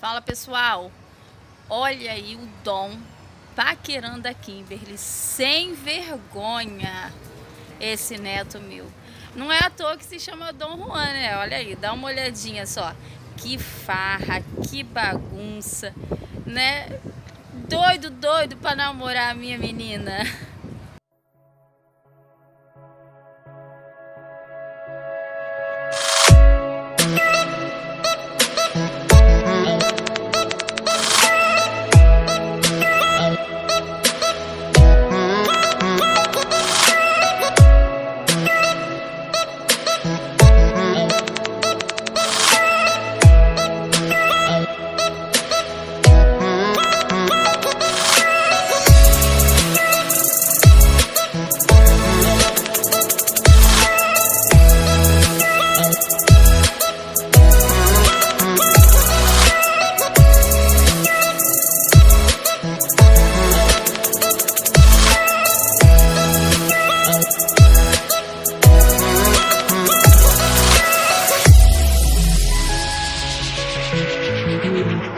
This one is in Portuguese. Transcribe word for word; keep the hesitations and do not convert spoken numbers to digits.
Fala, pessoal, olha aí o Dom paquerando a Kimberly, sem vergonha, esse neto meu. Não é à toa que se chama Dom Juan, né? Olha aí, dá uma olhadinha só. Que farra, que bagunça, né? Doido, doido pra namorar a minha menina. Thank you.